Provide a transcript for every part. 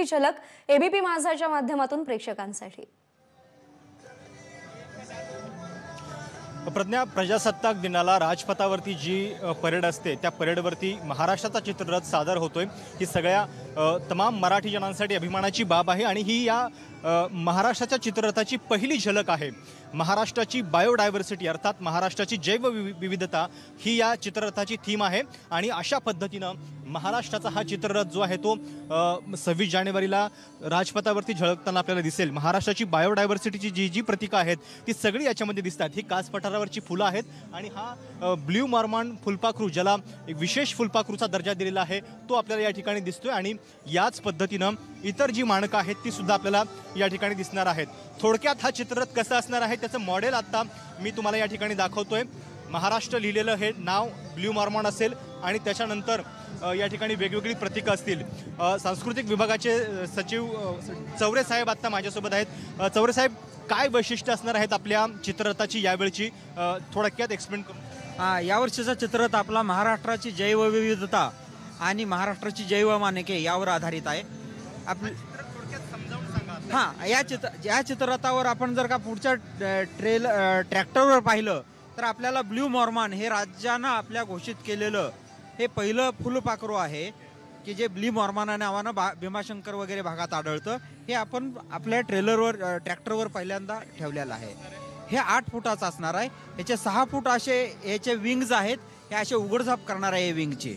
पहिली झलक एबीपी माझाच्या माध्यमातून प्रेक्षकांसाठी। प्रज्ञा, प्रजासत्ताक दिनाला राजपथावरती जी परेड असते त्या परेडवरती महाराष्ट्राचा चित्ररथ सादर होतोय। ही सगळ्या तमाम मराठी जनांसाठी अभिमानाची बाब आहे आणि ही या महाराष्ट्राच्या चित्ररथाची पहिली झलक आहे। महाराष्ट्राची बायोडायव्हर्सिटी अर्थात महाराष्ट्राची जैवविविधता ही या चित्ररथाची थीम आहे आणि अशा पद्धतीनं महाराष्ट्राचा हा चित्ररथ जो आहे तो 26 जानेवारीला राजपथावरती झळकताना आपल्याला दिसेल। महाराष्ट्राची बायोडायव्हर्सिटीची जी प्रतीकं आहेत ती सगळी याच्यामध्ये दिसतात। ही कास पठारावरची फुलं आहेत आणि हा ब्ल्यू मॉर्मॉन फुलपाखरू, ज्याला एक विशेष फुलपाखरूचा दर्जा दिलेला आहे, तो आपल्याला या ठिकाणी दिसतोय आणि याच पद्धतीनं इतर जी माणकं आहेत ती सुद्धा आपल्याला या ठिकाणी दिसणार आहेत। थोडक्यात हा चित्ररथ कसं असणार आहे त्याचं मॉडेल आता मी तुम्हाला या ठिकाणी दाखवतोय। महाराष्ट्र लिहिलेलं हे नाव ब्ल्यू मॉर्मॉन असेल आणि त्याच्यानंतर या ठिकाणी वेगवेगळी प्रतीकं असतील। सांस्कृतिक विभागाचे सचिव चौरे साहेब आता माझ्यासोबत आहेत। चौरे साहेब, काय वैशिष्ट्य असणार आहेत आपल्या चित्ररथाची यावेळची, थोडक्यात एक्सप्लेन करू। यावर्षीचा चित्ररथ आपला महाराष्ट्राची जैवविविधता आणि महाराष्ट्राची जैवमानके यावर आधारित आहे। या चित्ररथावर आपण जर का पुढच्या ट्रॅक्टरवर पाहिलं तर आपल्याला ब्ल्यू मॉर्मॉन हे राज्यानं आपल्या घोषित केलेलं हे पहिलं फुलपाखरू आहे की जे ब्ल्यू मॉर्मॉन नावानं भीमाशंकर वगैरे भागात आढळतं। हे आपण आपल्या ट्रॅक्टरवर पहिल्यांदा ठेवलेलं आहे। हे 8 फुटाचं असणार आहे। याचे 6 फूट असे याचे विंग्ज आहेत, हे असे उघडझाप करणार आहे विंगचे।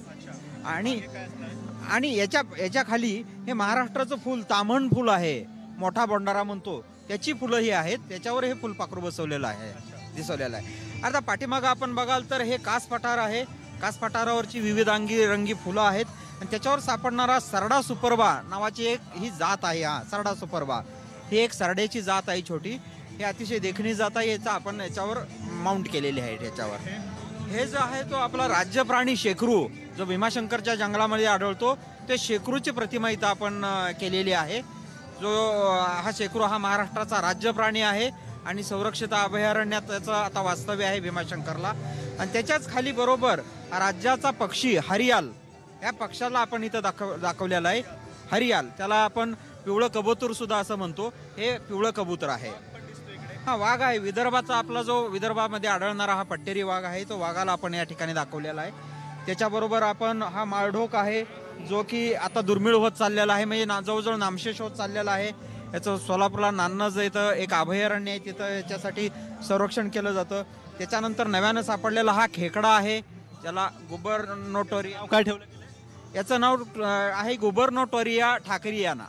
आणि याच्या खाली हे महाराष्ट्राचं फूल तामण फूल आहे, मोठा बोंडारा म्हणतो, त्याची फुलं ही आहेत, त्याच्यावर हे फुलपाखरू बसवलेलं आहे, दिसवलेलं आहे। आता पाठीमागं आपण बघाल तर हे कास पठार आहे। कास पठारावरची विविधांगी रंगी फुलं आहेत आणि त्याच्यावर सापडणारा सरडा सुपर्बा नावाची एक ही जात आहे। हा सरडा सुपर्बा ही एक सरड्याची जात आहे छोटी, हे अतिशय देखणी जात आहे। याचा आपण याच्यावर माउंट केलेली आहे। त्याच्यावर हे जो आहे तो आपला राज्य प्राणी शेकरू, जो भीमाशंकरच्या जंगलामध्ये आढळतो, ते शेकरूची प्रतिमा इथं आपण केलेली आहे। जो हा शेकरू हा महाराष्ट्राचा राज्य प्राणी आहे आणि संरक्षित अभयारण्यात त्याचं आता वास्तव्य आहे भीमाशंकरला। आणि त्याच्याच खाली बरोबर राज्याचा पक्षी हरियाल, या पक्षाला आपण इथं दाखवलेला आहे। हरियाल, त्याला आपण पिवळं कबूतर सुद्धा असं म्हणतो, हे पिवळं कबूतर आहे। हा वाघ आहे विदर्भाचा, आपला जो विदर्भामध्ये आढळणारा हा पट्टेरी वाघ आहे, तो वाघाला आपण या ठिकाणी दाखवलेला आहे। त्याच्याबरोबर आपण हा माळढोक आहे जो की आता दुर्मिळ होत चाललेला आहे, म्हणजे जवळजवळ नामशेष होत चाललेला आहे। याचं सोलापूरला नान्नज इथं एक अभयारण्य आहे, तिथं याच्यासाठी संरक्षण केलं जातं। त्याच्यानंतर नव्यानं सापडलेला हा खेकडा आहे, ज्याला गुबर्नोटोरिया काय ठेवलं, याचं नाव आहे गुबर्नोटोरिया ठाकरियाना।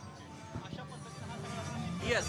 येस,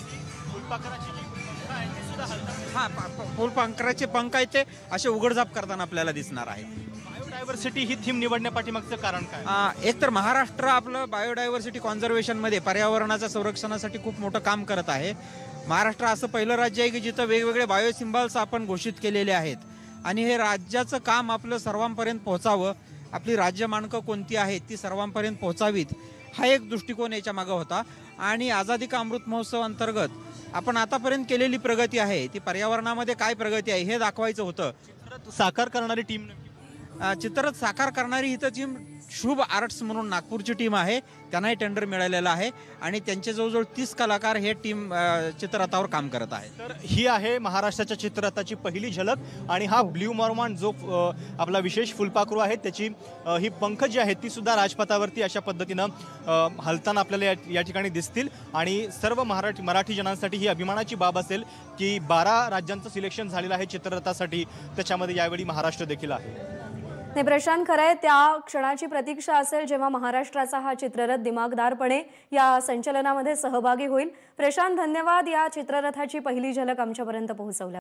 हा फुलपाखराचे पंख आहेत ते असे उघडझाप करताना आपल्याला दिसणार आहे। बायोडायव्हर्सिटी ही थीम निवडण्यापाठीमागचं कारण काय? एक तर महाराष्ट्र आपलं बायोडायव्हर्सिटी कॉन्झर्वेशनमध्ये पर्यावरणाच्या संरक्षणासाठी खूप मोठं काम करत आहे। महाराष्ट्र असं पहिलं राज्य आहे की जिथं वेगवेगळे बायो सिम्बॉल्स आपण घोषित केलेले आहेत आणि हे राज्याचं काम आपलं सर्वांपर्यंत पोहोचावं, आपली राज्य मानकं कोणती आहेत ती सर्वांपर्यंत पोहोचावीत, हा एक दृष्टिकोन याच्या मागं होता। आणि आझादी का अमृत महोत्सव अंतर्गत आपण आतापर्यंत केलेली प्रगती आहे ती पर्यावरणामध्ये काय प्रगती आहे हे दाखवायचं होतं। साकार करणारी टीम, चित्ररथ साकार करणारी इथं टीम शुभ आर्ट्स म्हणून नागपूरची टीम आहे, त्यांनाही टेंडर मिळालेलं आहे आणि त्यांचे जवळजवळ 30 कलाकार हे टीम चित्ररथावर काम करत आहेत। तर ही आहे महाराष्ट्राच्या चित्ररथाची पहिली झलक आणि हा ब्ल्यू मॉर्मॉन जो आपला विशेष फुलपाखरू आहे त्याची ही पंख जी आहेत ती सुद्धा राजपथावरती अशा पद्धतीनं हलताना आपल्याला या ठिकाणी दिसतील आणि सर्व मराठी जनांसाठी ही अभिमानाची बाब असेल की 12 राज्यांचं सिलेक्शन झालेलं आहे चित्ररथासाठी, त्याच्यामध्ये यावेळी महाराष्ट्र देखील आहे। प्रशांत, खरंय त्या क्षणाची प्रतीक्षा असेल जेव्हा महाराष्ट्राचा हा चित्ररथ दिमागदारपणे या संचलनामध्ये सहभागी होईल। प्रशांत, धन्यवाद या चित्ररथाची पहिली झलक आमच्यापर्यंत पोहोचवल्या।